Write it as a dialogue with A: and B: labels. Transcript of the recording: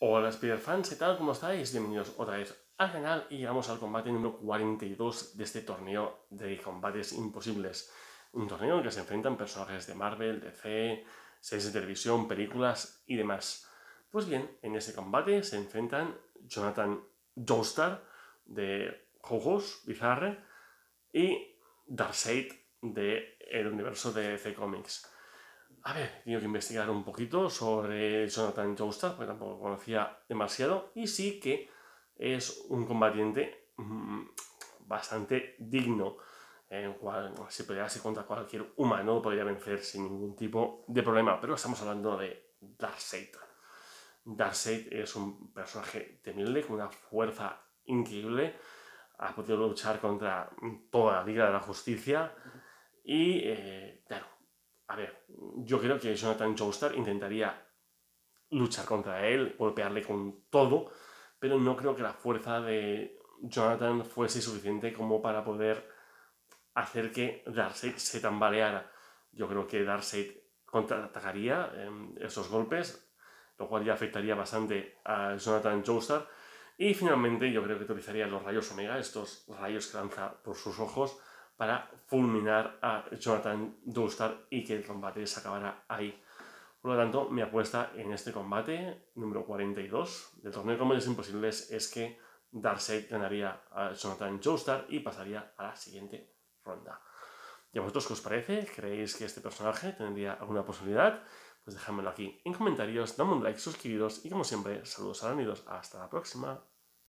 A: Hola Spider-Fans, ¿qué tal? ¿Cómo estáis? Bienvenidos otra vez al canal y llegamos al combate número 42 de este torneo de combates imposibles. Un torneo en el que se enfrentan personajes de Marvel, DC, series de televisión, películas y demás. Pues bien, en este combate se enfrentan Jonathan Joestar de Jojos Bizarre y Darkseid del universo de DC Comics. A ver, he tenido que investigar un poquito sobre Jonathan Joestar, porque tampoco conocía demasiado, y sí que es un combatiente bastante digno, en cual si pelease contra cualquier humano podría vencer sin ningún tipo de problema, pero estamos hablando de Darkseid. Darkseid es un personaje temible con una fuerza increíble, ha podido luchar contra toda la Liga de la Justicia y, claro, a ver, yo creo que Jonathan Joestar intentaría luchar contra él, golpearle con todo, pero no creo que la fuerza de Jonathan fuese suficiente como para poder hacer que Darkseid se tambaleara. Yo creo que Darkseid contraatacaría esos golpes, lo cual ya afectaría bastante a Jonathan Joestar. Y finalmente yo creo que utilizaría los rayos Omega, estos rayos que lanza por sus ojos, para fulminar a Jonathan Joestar y que el combate se acabara ahí. Por lo tanto, mi apuesta en este combate número 42 del torneo de combates imposibles es que Darkseid ganaría a Jonathan Joestar y pasaría a la siguiente ronda. ¿Y a vosotros qué os parece? ¿Creéis que este personaje tendría alguna posibilidad? Pues dejadmelo aquí en comentarios, dame un like, suscribiros y como siempre, saludos alanidos. Hasta la próxima.